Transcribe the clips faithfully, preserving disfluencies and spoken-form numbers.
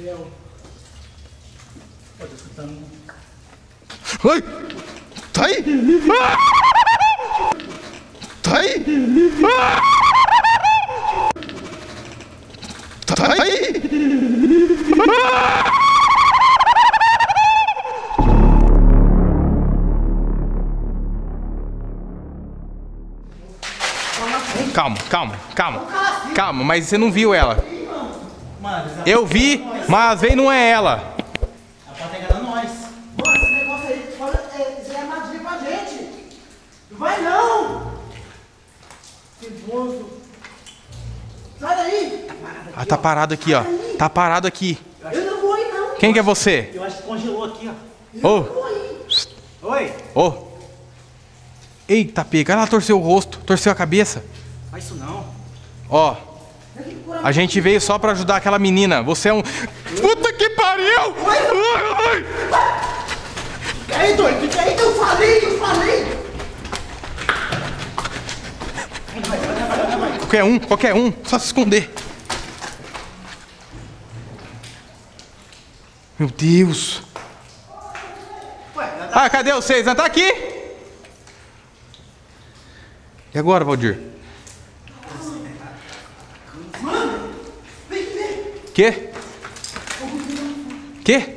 céu. Pô, tô escutando. Ai! Tá aí! Ah! Tá aí! Ah! Tá aí! Ah! Calma, calma, calma. Calma, mas você não viu ela. Eu vi, mas veio não é ela. Ela pode ter enganado nós. Mano, esse negócio aí, isso é armadilha pra gente. Não vai não! Nervoso. Sai daí! Ah, tá parado aqui, ó. Tá parado aqui. Eu não vou aí não. Quem que é você? Eu acho que congelou aqui, ó. Ô! Oi! Ô! Eita, pega. Ela torceu o rosto, torceu a cabeça. Faz isso não. Ó, a gente veio só pra ajudar aquela menina. Você é um... Puta que pariu! Ai, ai. Aí, doido, fica aí que eu falei, eu falei! Qualquer um, qualquer um, só se esconder. Meu Deus. Ah, cadê vocês? Não tá aqui? E agora, Valdir? Quê? Quê?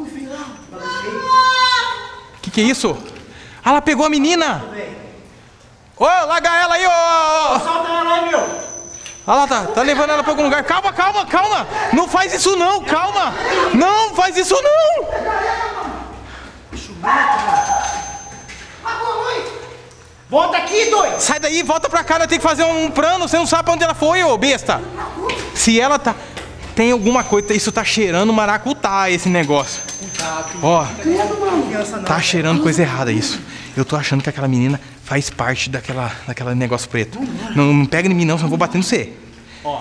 Que que é isso? Ah, ela pegou a menina! Ô, larga ela aí, ô! Solta ela aí, meu! Olha lá, tá, tá levando ela pra algum lugar. Calma, calma, calma! Não faz isso não, calma! Não, faz isso não! Volta aqui, doido! Sai daí, volta pra cá, nós temos que fazer um plano. Você não sabe pra onde ela foi, ô besta! Se ela tá... Tem alguma coisa, isso tá cheirando maracutá, esse negócio. Ó, tá cheirando coisa errada isso. Eu tô achando que aquela menina faz parte daquela, daquela negócio preto. Não, não pega em mim não, senão eu vou bater no você. Ó.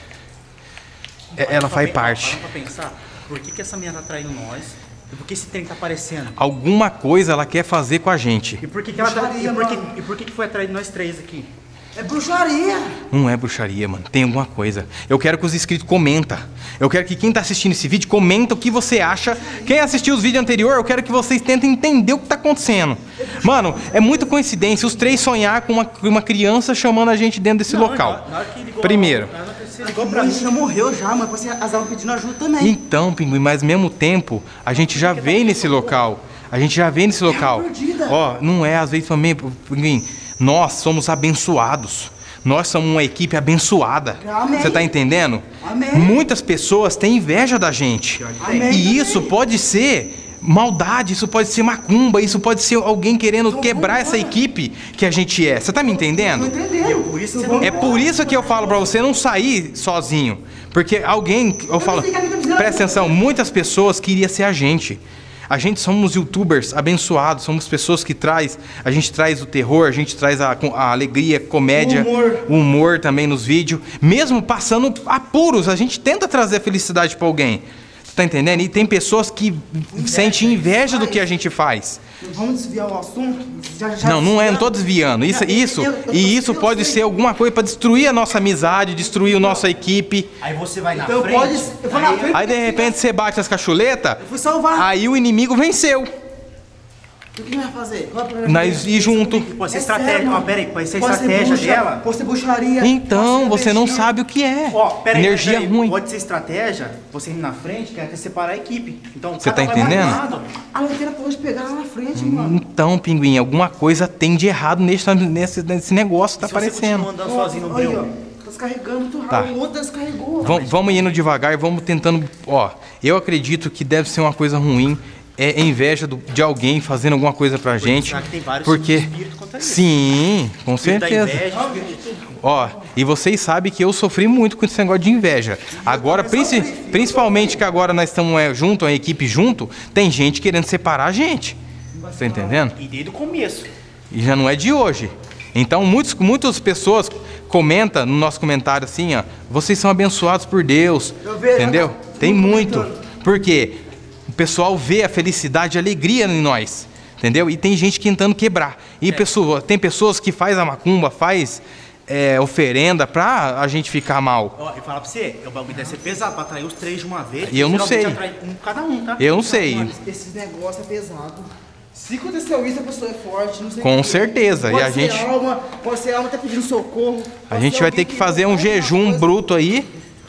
Ela faz parte. Para pra pensar, por que que essa menina tá traindo nós? E por que esse trem tá aparecendo? Alguma coisa ela quer fazer com a gente. E por que que ela tá... E por que, e por que que foi atrás de nós três aqui? É bruxaria. Não é bruxaria, mano. Tem alguma coisa. Eu quero que os inscritos comentem. Eu quero que quem tá assistindo esse vídeo comenta o que você acha. Quem assistiu os vídeos anteriores, eu quero que vocês tentem entender o que tá acontecendo. Mano, é muita coincidência os três sonhar com uma, uma criança chamando a gente dentro desse Não, local. na hora que ligou, Primeiro. na hora que você A ligou pra mim. menina morreu já, mas você estavam pedindo ajuda também. Então, Pinguim, mas ao mesmo tempo, a gente já veio nesse local. A gente já veio nesse local. Ó, não é, às vezes também, Pinguim, nós somos abençoados. Nós somos uma equipe abençoada. Amém. Você tá entendendo? Amém. Muitas pessoas têm inveja da gente. Amém. E isso pode ser maldade, isso pode ser macumba, isso pode ser alguém querendo quebrar essa equipe que a gente é. Você tá me entendendo? Tô entendendo. Por isso você não... É por isso que eu falo pra você não sair sozinho. Porque alguém, eu falo, presta atenção, muitas pessoas queriam ser a gente. A gente somos youtubers abençoados, somos pessoas que traz, a gente traz o terror, a gente traz a, a alegria, a comédia, O humor. o humor também nos vídeos. Mesmo passando apuros, a gente tenta trazer a felicidade pra alguém. Tá entendendo? E tem pessoas que sentem inveja do que a gente faz. Vamos desviar o assunto? Já, já Não, não é, não tô desviando. desviando. Isso, Não, eu- isso, eu- eu- e isso eu pode sei. ser alguma coisa pra destruir a nossa amizade, destruir a nossa equipe. Aí você vai na Então frente. pode... Eu vou na aí- frente. Aí de repente você bate as cachuletas, Eu fui salvar. aí o inimigo venceu. O que vai fazer? Qual é a primeira Nós coisa? ir junto. Pode ser É estratégia. sério, Ó, mano. pera aí, pode ser Pode ser estratégia bruxa, dela. Pode ser bruxaria. Então, pode ser você não investimento. sabe o que é. Ó, pera aí, Energia pera aí. ruim. Pode ser estratégia, você ir na frente, quer separar a equipe. Então, Você cada tá um vai pra um entendendo? lado. A lanterna pode pegar lá na frente, mano. Então, Pinguim, alguma coisa tem de errado nesse, nesse, nesse negócio que tá Se você aparecendo. continua andando sozinho no Aí, breu. ó. Tá descarregando muito Tá. rápido. O outro descarregou. Vam- Vamos indo devagar, vamos tentando. Ó, eu acredito que deve ser uma coisa ruim. É inveja do- de alguém fazendo alguma coisa pra gente. será que tem vários Porque. tipos de espírito contra isso? Sim, com Espírito da certeza. inveja, espírito de tudo. Ó, e vocês sabem que eu sofri muito com esse negócio de inveja. Agora, princi- principalmente que agora nós estamos é, junto, a equipe junto, tem gente querendo separar a gente. Tá entendendo? E desde o começo. E já não é de hoje. Então, muitos, muitas pessoas comentam no nosso comentário assim, ó, vocês são abençoados por Deus. Eu vejo, Entendeu? né? Tem Tudo muito. comentando. Por quê? O pessoal vê a felicidade e a alegria em nós. Entendeu? E tem gente tentando quebrar. E pessoa, tem pessoas que faz a macumba, faz é, oferenda pra a gente ficar mal. Ó, e falar pra você, o bagulho deve ser pesado pra atrair os três de uma vez. E eu não sei. Atrai um cada um, tá? Eu não sei. Mano, esse negócio é pesado. Se aconteceu isso, a pessoa é forte, não sei Com o que. certeza. Pode E a ser gente, alma, pode ser alma, tá pedindo socorro. a pode gente ser vai alguém ter que fazer um não faz jejum coisa. bruto aí.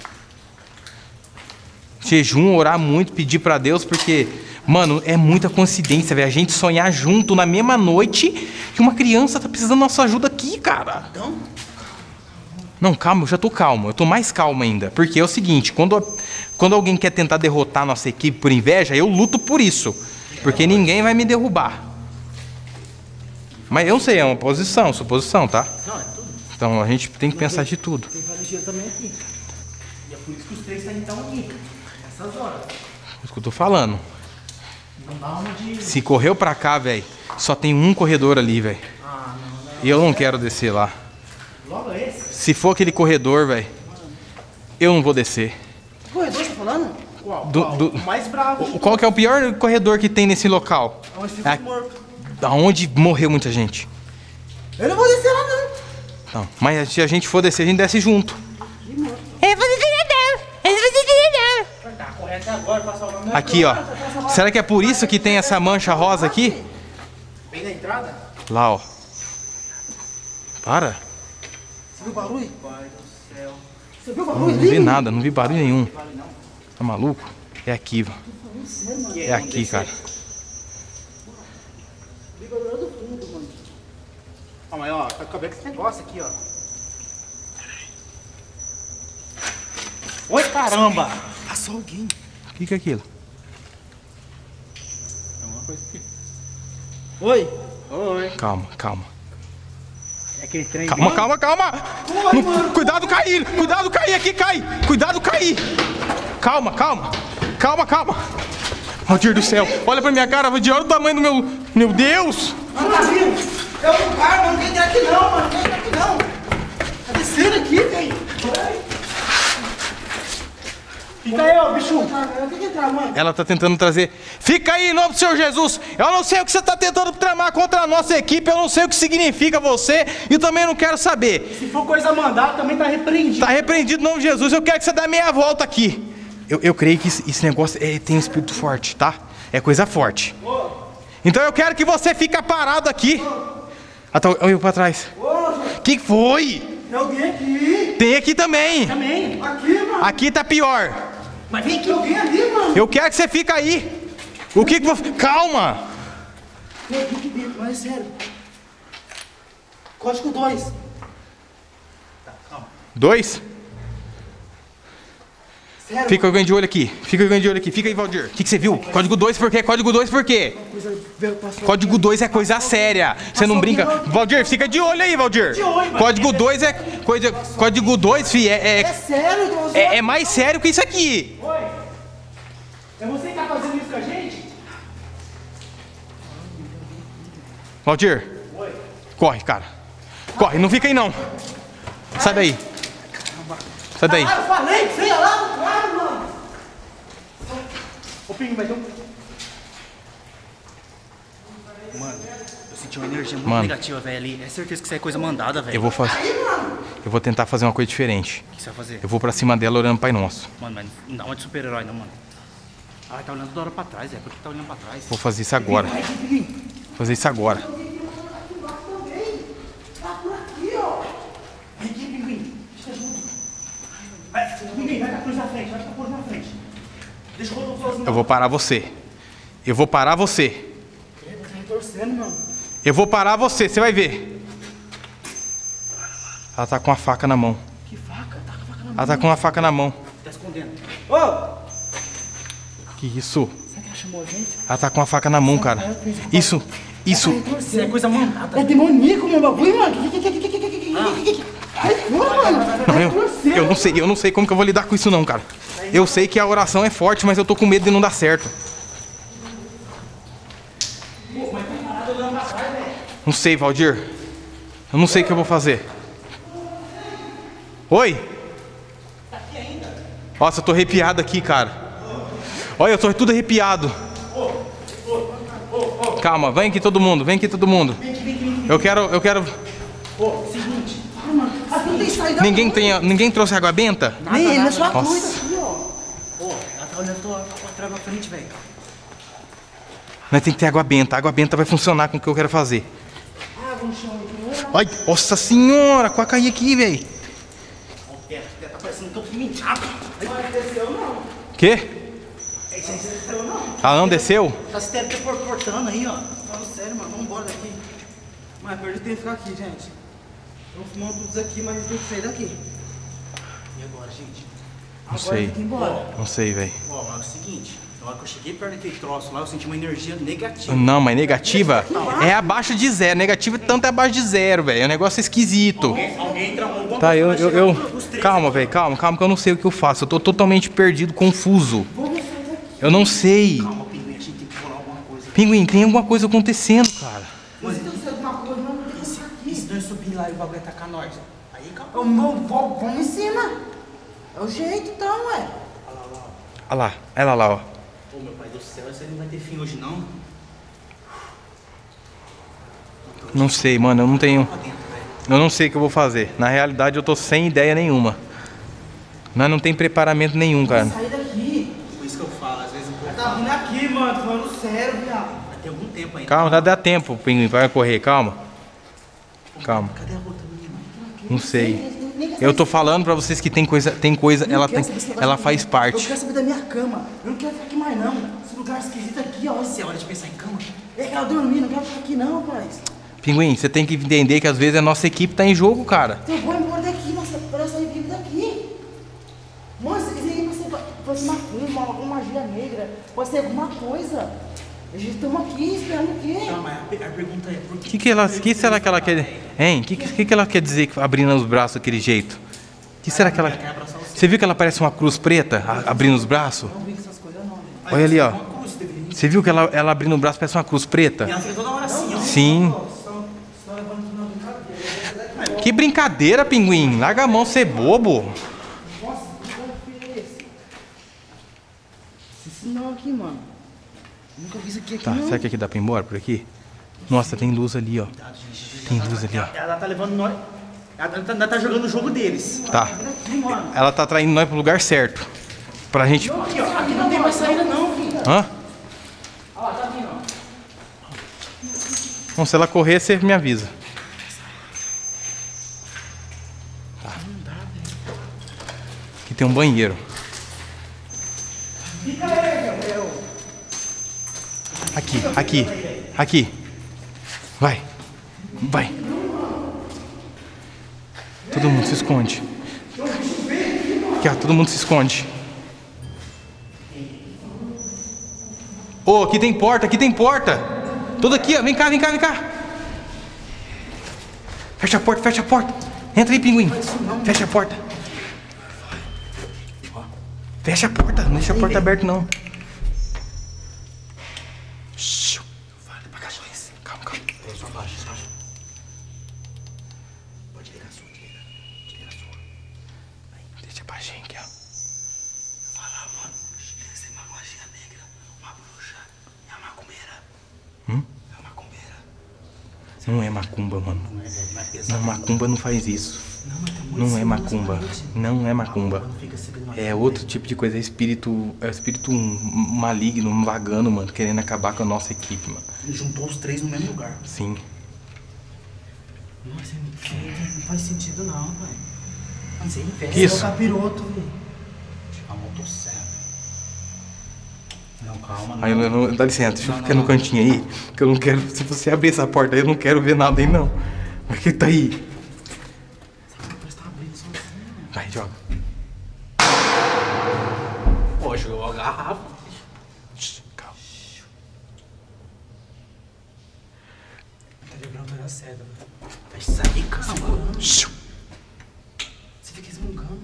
Jejum, orar muito, pedir pra Deus, porque, mano, é muita coincidência, velho. A gente sonhar junto na mesma noite que uma criança tá precisando da nossa ajuda aqui, cara. Então? Não, calma, eu já tô calmo. Eu tô mais calmo ainda. Porque é o seguinte, quando, quando alguém quer tentar derrotar a nossa equipe por inveja, eu luto por isso. Porque ninguém vai me derrubar. Mas eu não sei, é uma posição, suposição, tá? Não, é tudo. Então a gente tem que pensar de tudo. Tem varejeiro também aqui. E é por isso que os três estão então aqui. Nessas horas. É isso que eu tô falando. Não dá uma de... Se correu pra cá, velho, só tem um corredor ali, velho. Ah, não, não. E eu não quero descer lá. Logo esse? Se for aquele corredor, velho, eu não vou descer. Que corredor você tá falando? Qual? Do- Qual? do- O mais bravo. O- Qual que é o pior corredor que tem nesse local? Onde fica É, os mortos. aonde morreu muita gente. Eu não vou descer lá, não. Não, mas se a gente for descer, a gente desce junto. Eu vou dizer não. Eu vou dizer não. Tá, correr até agora pra salvar meu... Aqui, ó. Será que é por isso que tem essa mancha rosa aqui? Bem na entrada? Lá, ó. Para. Você viu o barulho? Pai do céu. Você viu o Não, barulho não ali? vi nada, não vi barulho nenhum. Tá maluco? É aqui, ó. E aí, É vamos aqui, descer? cara. Ó, mas ó, tá cabendo com esse negócio aqui, ó. Oi, caramba! Passou alguém. O que que é aquilo? É uma coisa aqui. Oi. Oi. Calma, calma. É aquele trem. Calma, calma, calma! Não- cuidado cair! Cuidado cair aqui, cai! Cuidado cair! Calma, calma! Calma, calma! Meu Deus do céu! Olha pra minha cara, Valdir, olha o tamanho do meu... Meu Deus! Mano, tá vindo. Eu não paro, mano. Não quer entrar aqui não, mano. Não quer entrar aqui não. Tá descendo aqui, velho. Fica aí, ó, bicho. Não tem que entrar, mano. Ela tá tentando trazer... Fica aí, em nome do Senhor Jesus! Eu não sei o que você tá tentando tramar contra a nossa equipe, eu não sei o que significa você, e também não quero saber. Se for coisa mandada, também tá repreendido. Tá repreendido em nome de Jesus, eu quero que você dê meia volta aqui. Eu, eu creio que esse, esse negócio é, tem um espírito forte, tá? É coisa forte. Então eu quero que você fique parado aqui. Ah, tá, olha pra trás. Que foi? Tem alguém aqui. Tem aqui também. Também. Aqui, mano. Aqui tá pior. Mas vem aqui. Tem alguém ali, mano. Eu quero que você fique aí. O que que você... Calma. Tem alguém aqui dentro, mas é sério. Código dois. Dois. Sério. Fica alguém de olho aqui. Fica alguém de olho aqui. Fica aí, Valdir. O que que você viu? Código dois por quê? Código dois por quê? Coisa veio, passou Código dois é coisa séria. Você não brinca. Valdir, fica de olho aí, Valdir. Código dois é coisa. Código dois, fi, é, É é, sério, Deus. é, é mais sério que isso aqui. Oi. É você que tá fazendo isso com a gente? Valdir, Oi. corre, cara. Corre, não fica aí não. Sai daí. Sai daí. Ah, eu falei pra você ir lá no carro, mano. Ô, Pinho, vai ter um... Mano, eu senti uma energia muito Mano. negativa, velho, ali. É certeza que isso é coisa mandada, velho. Eu vou fazer. Eu vou tentar fazer uma coisa diferente. O que você vai fazer? Eu vou pra cima dela orando Pai Nosso. Mano, mas não dá uma de super-herói, não, mano. Ah, tá olhando toda hora pra trás, é. Por que tá olhando pra trás? Vou fazer isso agora. Vai, Pinho. Vou fazer isso agora. Tá por aqui, ó. Vem aqui, Pinguim. Fica junto. Vai, Pinguim, vai com a cruz na frente, vai com a cruz na frente. Deixa o Rodolfo sozinho. Eu vou parar você. Eu vou parar você. Tá retorcendo, mano. Eu vou parar você, você vai ver. Ela tá com a faca na mão. Que faca? Tá com a faca na mão. Ela tá com a faca na mão. Tá escondendo. Ô! Que isso? Será que ela chamou a gente? Ela tá com a faca na mão, cara. Isso, isso. Isso é coisa mandada. É demoníaco, meu bagulho, mano. Ai, fora, mano. Não, eu, eu não sei, eu não sei como que eu vou lidar com isso não, cara. Eu sei que a oração é forte, mas eu tô com medo de não dar certo. Não sei, Valdir. Eu não sei o que eu vou fazer. Oi? Nossa, eu tô arrepiado aqui, cara. Olha, eu tô tudo arrepiado. Calma, vem aqui todo mundo, vem aqui todo mundo. Eu quero, eu quero... Ô, seguinte. Aqui não tem saída. Ninguém, tem, ninguém trouxe água benta? Nem, na sua Nossa. coisa aqui, ó. Ó, ela tá olhando pra trás na frente, velho. Nós tem que ter água benta. A água benta vai funcionar com o que eu quero fazer. Água no chão aqui. Ai, nossa senhora, quase caí aqui, velho. Tá parecendo um campo de mentado. Não desceu, não. Quê? Esse aí desceu, não. Ah, não desceu? Tá se deve ter cortando aí, ó. Falando sério, mano. Vamos embora daqui. Mas perdi tempo de ficar aqui, gente. Estamos fumando tudo isso aqui, mas a gente tem que sair daqui. E agora, gente? Não Agora sei. tem que ir embora. Não sei, velho. Ó, mas é o seguinte. Na hora que eu cheguei perto daquele troço lá, eu senti uma energia negativa. Não, mas negativa é abaixo de zero. Negativa tanto é abaixo de zero, velho. É um negócio esquisito. Alguém, alguém tramou alguma Tá, coisa, eu, vai eu, chegar eu... os três Calma, aqui. velho, calma, calma, que eu não sei o que eu faço. Eu tô totalmente perdido, confuso. Eu não sei. Calma, Pinguim, a gente tem que pular alguma coisa. Pinguim, tem alguma coisa acontecendo, cara. Mas então se alguma coisa não E se, e se nós subir lá e o bagulho atacar nós? Aí, calma. Eu vou, vou, vamos em cima. É o jeito então, ué. Olha lá, olha lá, ó. Ô, meu pai do céu, essa aí não vai ter fim hoje, não. Não sei, mano, eu não tenho... Pra dentro, velho. Eu não sei o que eu vou fazer. Na realidade, eu tô sem ideia nenhuma. Nós não tem preparamento nenhum, cara. Sai daqui. Por isso que eu falo, às vezes o povo Tá vindo aqui, mano. Tô falando sério, viado. vai ter algum tempo ainda. Calma, dá, dá tempo, Pinguim, vai correr, calma. Calma, Cadê a outra menina? não sei. Eu tô falando pra vocês que tem coisa, tem coisa, ela, tem, ela faz Eu parte. quero saber da minha cama. Eu não quero ficar aqui mais, não. Esse lugar esquisito aqui, ó. Você é hora de pensar em cama? Eu quero dormir, não quero ficar aqui, não, rapaz. Pinguim, você tem que entender que às vezes a nossa equipe tá em jogo, cara. Eu vou embora daqui, nossa, para sair vivo daqui. Mano, se quiser ir, você pode ser macumba, alguma magia negra, pode ser alguma coisa. A gente estamos aqui esperando o quê? Não, mas a, pe- a pergunta é, por O que... que, que, ela, que será que ela quer. Hein? O que, que, que ela quer dizer abrindo os braços daquele jeito? O que será que ela. Você viu que ela parece uma cruz preta a- abrindo os braços? Não vi essas coisas, não. Olha ali, ó. Uma cruz, deveria... Você viu que ela, ela abrindo o braço parece uma cruz preta? E ela fica toda hora assim, ó. Sim. Que brincadeira, Pinguim. Larga a mão, ser bobo. Nossa, que filho é esse? Esse sinal aqui, mano. Nunca vi isso aqui, aqui Tá, não. será que aqui dá pra ir embora por aqui? Nossa, tem luz ali, ó. Tem luz ali, ó. Ela tá levando nós... Ela tá, ela tá jogando o jogo deles. Tá. Aqui, mano. Ela tá traindo nós pro lugar certo. Pra gente. Aqui, ó. Aqui não tem mais saída, não, filho. Hã? Ó, tá vindo, ó. Bom, se ela correr, você me avisa. Tá. Aqui tem um banheiro. Aqui, aqui, aqui. Vai, vai. Todo mundo se esconde. Aqui, ó, todo mundo se esconde. Ô, aqui tem porta, aqui tem porta. Tudo aqui, ó. Vem cá, vem cá, vem cá. Fecha a porta, fecha a porta. Entra aí, Pinguim. Fecha a porta. Fecha a porta, não deixa a porta aberta, não. Shhh. Fala devagarzinho. Calma, calma. É, só baixa, só baixa. Pode ligar a sua, desliga. Desliga a sua. Deixa baixinho aqui, ó. Fala, mano. Essa é uma magia negra, uma bruxa, é uma macumbeira. Hum? É uma macumbeira. Não é macumba, mano. Não é, velho, não é pesado. Não, macumba não faz isso. Não, mas tem muito Não é símbolo macumba. nessa parede. Não é macumba. Não fica seguindo uma É coisa, outro velho. tipo de coisa. É espírito. É espírito maligno, vagando, mano. Querendo acabar com a nossa equipe, mano. Ele juntou os três no mesmo lugar. Sim. Nossa, não faz sentido não, pai. Mano, você investe. Que isso? É o capiroto, velho. A motosserra. Não, calma, não. Aí, eu não- dá licença, deixa eu Não, ficar não, no cantinho aí. Que eu não quero. Se você abrir essa porta aí, eu não quero ver nada aí, não. Mas que tá aí? Parece que tá abrindo sozinho. Vai, joga. Pô, jogou a garrafa. Shhh, calma. Tá jogando pra certa. Vai sair, calma. Shhh. Você fica esmungando.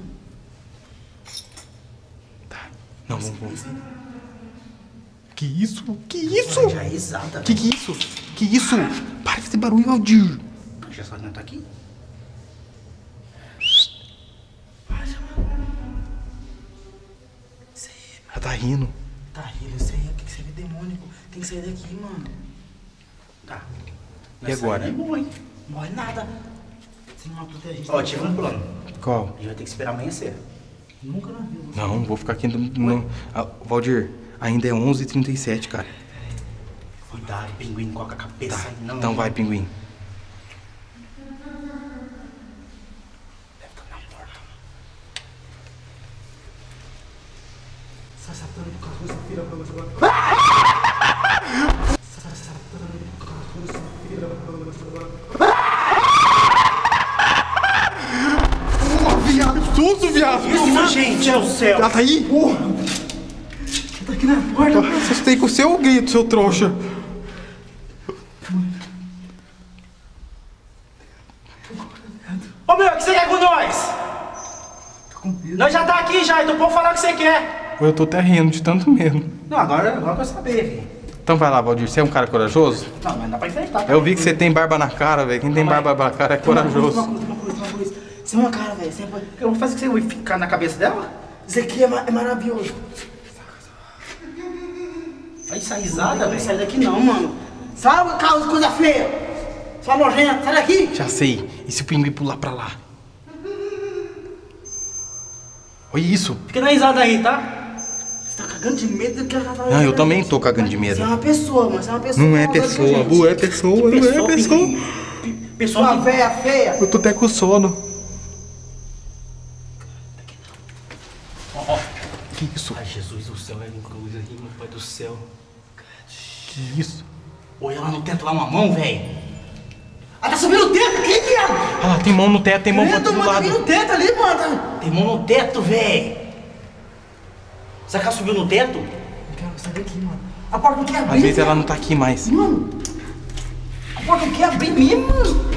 Tá. Não, vamos, vamos. Que isso? Que isso? Já é exata. Que que isso? Que isso? Para de fazer barulho, Aldir. Já sabe que não tá aqui? Isso aí, Ela tá rindo. tá rindo, isso aí, o que você vê demônico? Tem que sair daqui, mano. Tá. E agora? Não morre. Morre nada. Sim, mano, tu tem a gente. Ó, tive um plano. Qual? A gente vai ter que esperar amanhecer. Nunca na vida. Não, vou ficar aqui no... no... Ah, Valdir, ainda é onze e trinta e sete, cara. Cuidado, pinguim, não coloca a cabeça Tá, aí, não. então vai, pinguim. Deve estar na porta. Sai satânico, com a coisa filha pra você agora. Sai satânico, com a coisa filha pra você agora. Viado, susto, viado! Isso, gente, é o céu. Ela tá aí? Porra! Tá aqui na porta, mano. Assustei com o seu grito, seu trouxa. Ô meu, o que você quer com nós? Tô com medo. Nós já tá aqui já, então pode falar o que você quer. Eu tô até rindo de tanto medo. Não, agora, agora eu quero saber, velho. Então vai lá, Valdir, você é um cara corajoso? Não, mas dá pra enfrentar. Eu vi que você tem barba na cara, velho. Quem tem barba na cara é Uma corajoso. coisa, uma coisa, uma coisa. Você é uma cara, velho. Você é... Eu vou fazer o que você vai ficar na cabeça dela? Isso aqui é, ma é maravilhoso. Vai essa risada, Não velho. sai daqui não, mano. Sabe, causa coisa feia. Só nojenta, sai daqui. Já sei. E se o pinguim pular pra lá? Olha isso. Fica na risada aí, tá? Você tá cagando de medo do que ela tá. Não, eu também tô cagando de Você é medo. uma pessoa, mano. Você é uma pessoa. Não é com vontade pessoa, com a gente. Bu, é pessoa, não é pessoa. pinguim. Pessoa Sua que... véia feia. Eu tô até com sono. Ó, ó. Que isso? Ai, Jesus do céu, é cruz aqui, meu pai do céu. Que isso? Olha lá no teto, lá uma mão, velho. Ah, tá subindo o teto aqui, viado. Ah lá, tem mão no teto, tem mão pro Credo, outro mano, tá lado. vindo o teto ali, mano. Tem mão no teto, velho. Será que ela subiu no teto? Eu quero sair daqui, mano. A porta não quer abrir. Às vezes ela viado. não tá aqui mais. Mano, a porta não quer abrir mesmo, mano.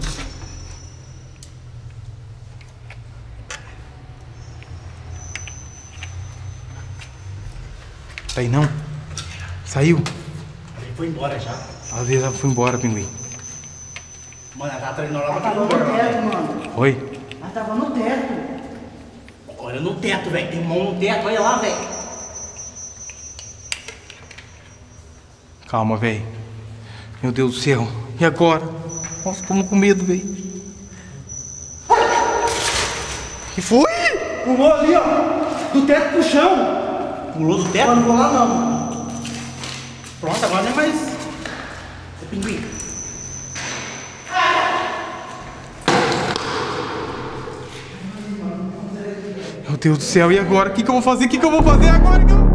Tá aí não? Saiu? Ele foi embora já. Às vezes ela foi embora, pinguim. Mano, ela tá treinando lá Ela pra tava no teto, mano. Oi? Ela tava no teto. Olha no teto, velho. Tem mão no teto, olha lá, velho. Calma, velho. Meu Deus do céu. E agora? Nossa, tô com medo, velho. Que foi? Pulou ali, ó. Do teto pro chão. Pulou do Eu teto? não vou lá, não, mano. Pronto, agora não é mais... É pinguim. Meu Deus do céu, e agora? O que, que eu vou fazer? O que, que eu vou fazer agora?